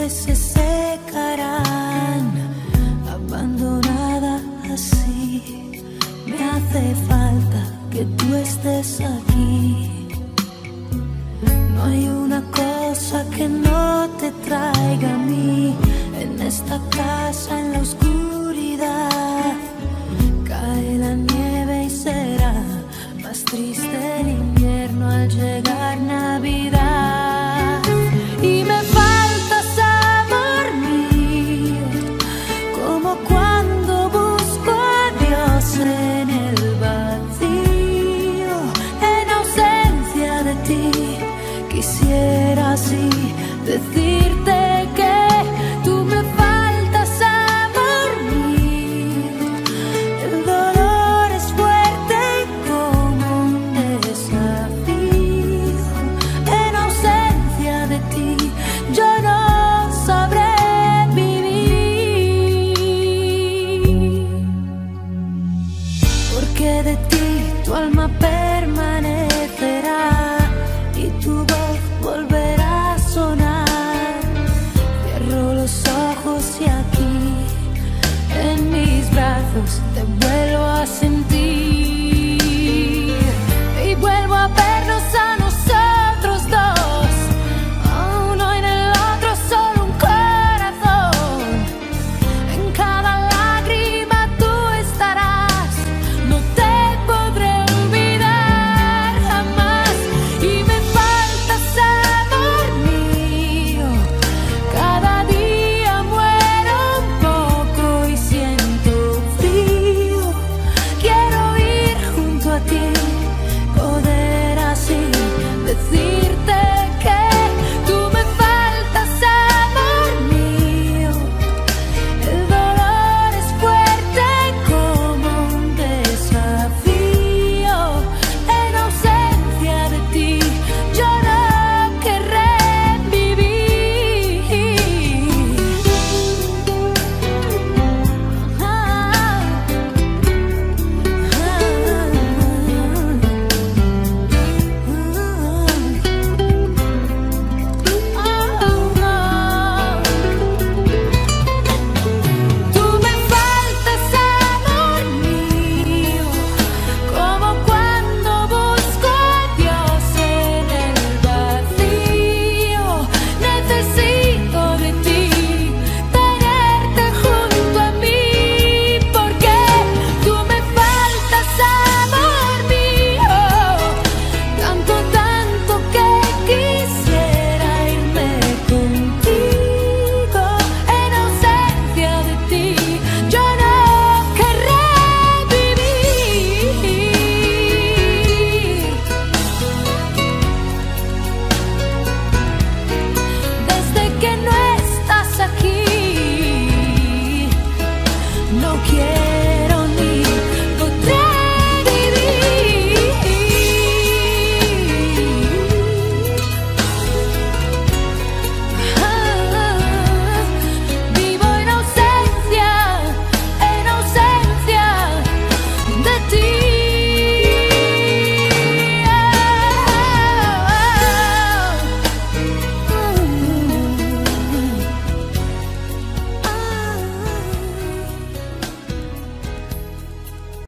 se secarán, abandonada así. Me hace falta que tú estés aquí. No hay una cosa que no te traiga a mí. En esta casa, en la oscuridad, cae la nieve y será más triste el invierno al llegar Navidad. Y me faltas, amor mío, como cuando busco a Dios en el vacío. En ausencia de ti, quisiera así decirte que tú me faltas, amor mío. El dolor es fuerte como un desafío. En ausencia de ti, yo no sabré vivir. Porque de ti tu alma permanecerá y tu voz volverá a sonar. Cierro los ojos y aquí en mis brazos te vuelvo